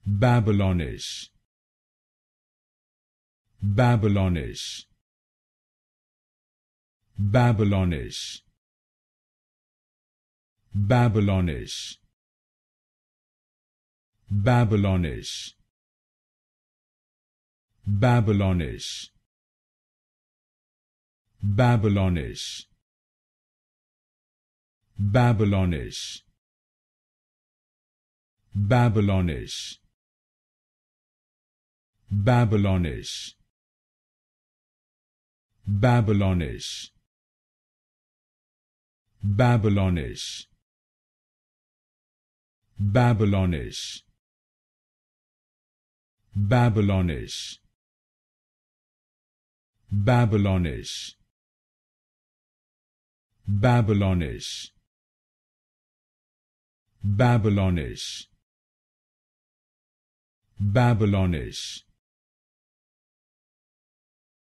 Babylonish, Babylonish, Babylonish, Babylonish, Babylonish, Babylonish, Babylonish, Babylonish, Babylonish, Babylonish, Babylonish, Babylonish, Babylonish, Babylonish, Babylonish, Babylonish, Babylonish, Babylonish,